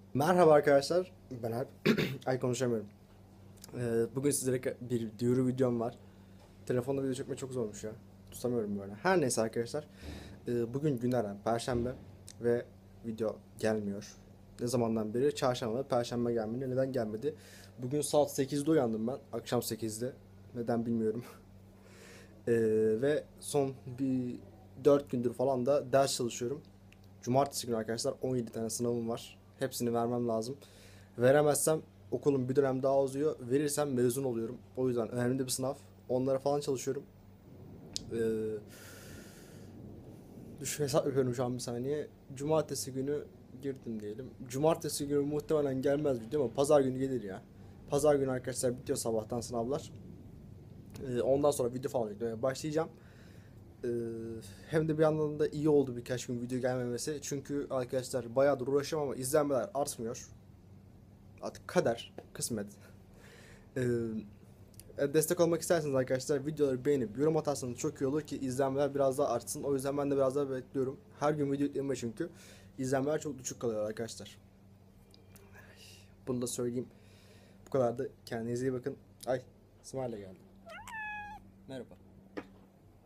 Merhaba arkadaşlar, ben Alp. Ay konuşamıyorum. Bugün sizlere bir duyuru videom var. Telefonda video çekmek çok zormuş ya. Tutamıyorum böyle. Her neyse arkadaşlar. Bugün günlerden Perşembe ve video gelmiyor. Ne zamandan beri? Çarşamba ve Perşembe gelmedi. Neden gelmedi? Bugün saat 8'de uyandım ben. Akşam 8'de. Neden bilmiyorum. Ee, Ve son bir 4 gündür falan da ders çalışıyorum. Cumartesi günü arkadaşlar 17 tane sınavım var. Hepsini vermem lazım. Veremezsem okulun bir dönem daha uzuyor. Verirsem mezun oluyorum. O yüzden önemli bir sınav. Onlara falan çalışıyorum. Ee, Hesap yapıyorum şu an bir saniye. Cumartesi günü girdim diyelim. Cumartesi günü muhtemelen gelmez video ama pazar günü gelir ya. Pazar günü arkadaşlar bitiyor sabahtan sınavlar. Ondan sonra video falan yüklemeye başlayacağım. Ee, Hem de bir yandan da iyi oldu birkaç gün video gelmemesi. Çünkü arkadaşlar bayağıdır uğraşıyorum ama izlenmeler artmıyor. Artık kader, kısmet. Ee, Destek olmak isterseniz arkadaşlar videoları beğenip yorum atarsanız çok iyi olur ki izlenmeler biraz daha artsın. O yüzden ben de biraz daha bekliyorum. Her gün video yükleme çünkü izlenmeler çok düşük kalıyor arkadaşlar. Bunu da söyleyeyim. Bu kadar da kendinize iyi bakın. Ay, Smile geldi. Merhaba.